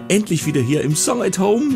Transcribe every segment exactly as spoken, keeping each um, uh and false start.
endlich wieder hier im Song at Home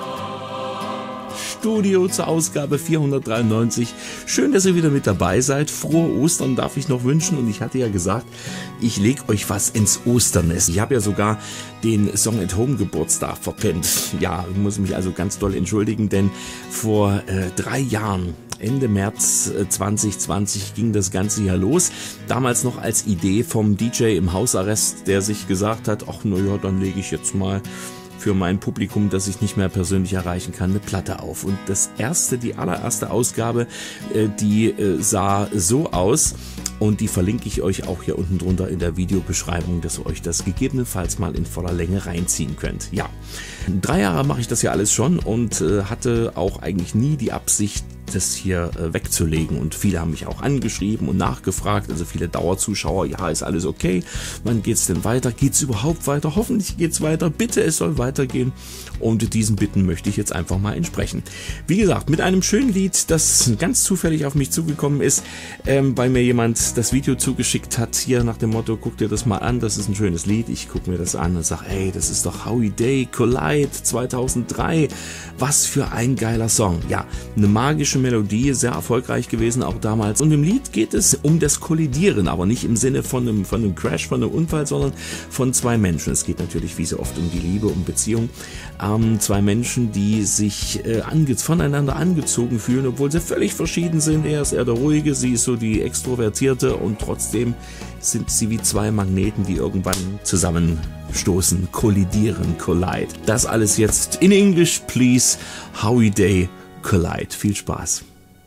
Studio zur Ausgabe vierhundertdreiundneunzig. Schön, dass ihr wieder mit dabei seid. Frohe Ostern darf ich noch wünschen und ich hatte ja gesagt, ich lege euch was ins Osternest. Ich habe ja sogar den Song at Home Geburtstag verpennt. Ja, ich muss mich also ganz doll entschuldigen, denn vor äh, drei Jahren, Ende März zwanzig zwanzig, ging das Ganze ja los. Damals noch als Idee vom D J im Hausarrest, der sich gesagt hat, ach naja, dann lege ich jetzt mal für mein Publikum, das ich nicht mehr persönlich erreichen kann, eine Platte auf. Und das erste, die allererste Ausgabe, die sah so aus und die verlinke ich euch auch hier unten drunter in der Videobeschreibung, dass ihr euch das gegebenenfalls mal in voller Länge reinziehen könnt. Ja, drei Jahre mache ich das ja alles schon und hatte auch eigentlich nie die Absicht, das hier äh, wegzulegen, und viele haben mich auch angeschrieben und nachgefragt, also viele Dauerzuschauer, ja, ist alles okay, wann geht's denn weiter, geht's überhaupt weiter, hoffentlich geht's weiter, bitte, es soll weitergehen, und diesen Bitten möchte ich jetzt einfach mal entsprechen. Wie gesagt, mit einem schönen Lied, das ganz zufällig auf mich zugekommen ist, ähm, weil mir jemand das Video zugeschickt hat, hier nach dem Motto, guck dir das mal an, das ist ein schönes Lied, ich gucke mir das an und sage, ey, das ist doch Howie Day, Collide zweitausenddrei, was für ein geiler Song. Ja, eine magische Melodie, sehr erfolgreich gewesen auch damals. Und im Lied geht es um das Kollidieren, aber nicht im Sinne von einem, von einem Crash, von einem Unfall, sondern von zwei Menschen. Es geht natürlich wie so oft um die Liebe, um Beziehung. Ähm, zwei Menschen, die sich äh, ange voneinander angezogen fühlen, obwohl sie völlig verschieden sind. Er ist eher der Ruhige, sie ist so die Extrovertierte, und trotzdem sind sie wie zwei Magneten, die irgendwann zusammenstoßen, kollidieren, collide. Das alles jetzt in English, please. Howie Day, Collide. Viel Spaß.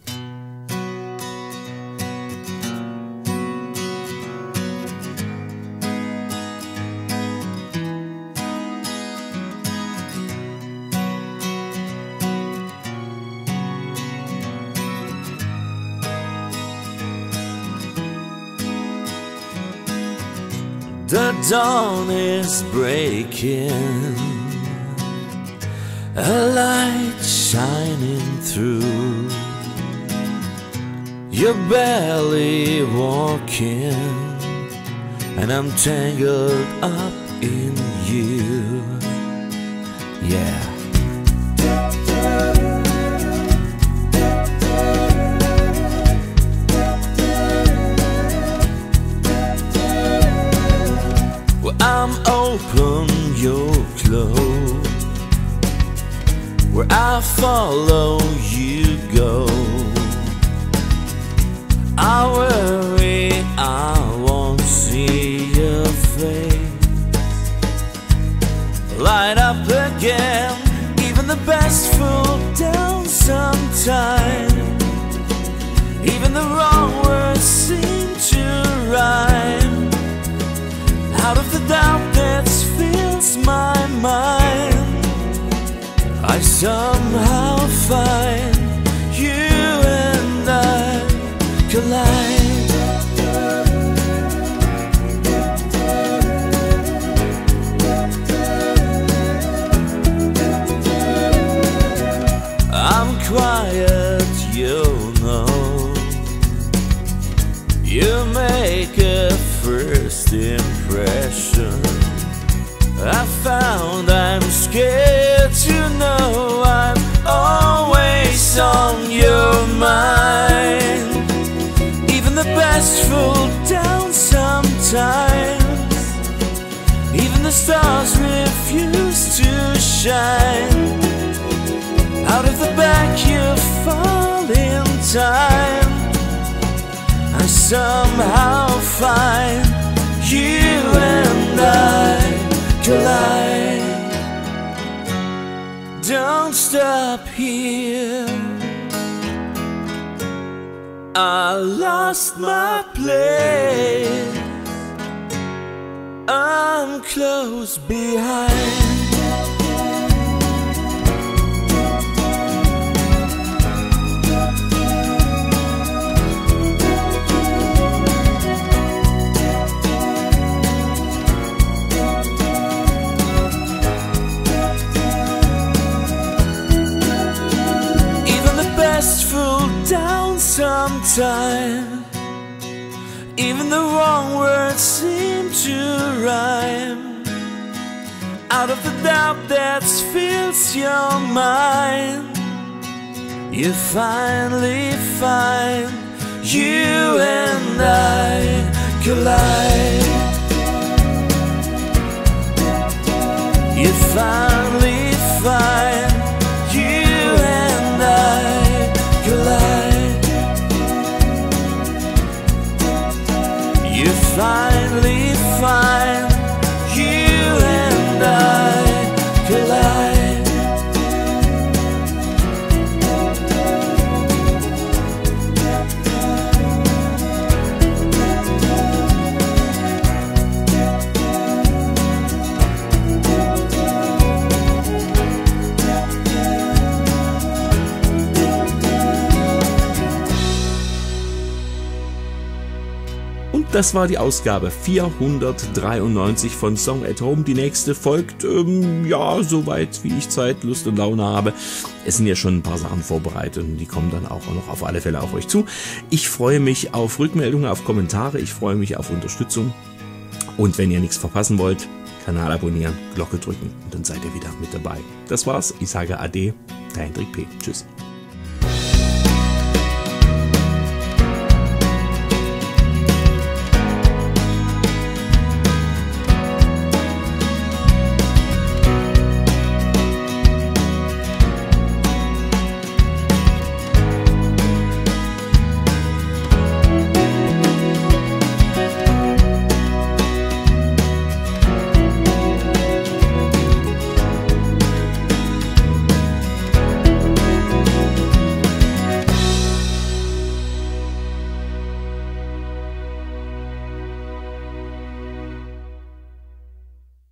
The dawn is breaking, a light shining through. You're barely walking, and I'm tangled up in you. Yeah. I'm open, you're closed. Where I follow, you go. I worry I won't see your face light up again. Even the best fall down sometime. Even the wrong words seem to rhyme. Out of the doubt that fills my mind, I somehow find you and I collide. I'm quiet, you know. You make a first impression. I found I'm scared to know I'm always on your mind. Even the best fall down sometimes. Even the stars refuse to shine. Out of the back you fall in time. I somehow find you and I collide. Don't stop here. I lost my place. I'm close behind. Fall down sometime. Even the wrong words seem to rhyme. out of the doubt that fills your mind. You finally find you and I collide. You finally find you and I collide. You finally find you and I collide. Das war die Ausgabe vierhundertdreiundneunzig von Song at Home. Die nächste folgt, ähm, ja, soweit wie ich Zeit, Lust und Laune habe. Es sind ja schon ein paar Sachen vorbereitet und die kommen dann auch noch auf alle Fälle auf euch zu. Ich freue mich auf Rückmeldungen, auf Kommentare, ich freue mich auf Unterstützung. Und wenn ihr nichts verpassen wollt, Kanal abonnieren, Glocke drücken und dann seid ihr wieder mit dabei. Das war's, ich sage Ade, der Hendrik P. Tschüss.